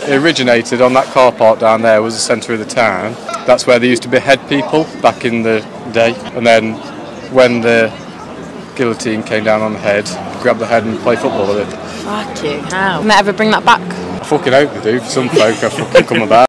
It originated on that car park down there, was the centre of the town. That's where they used to behead people back in the day. And then when the guillotine came down on the head, grab the head and play football with it. Fucking hell. Can they ever bring that back? I fucking hope they do. For some folk, I fucking come about.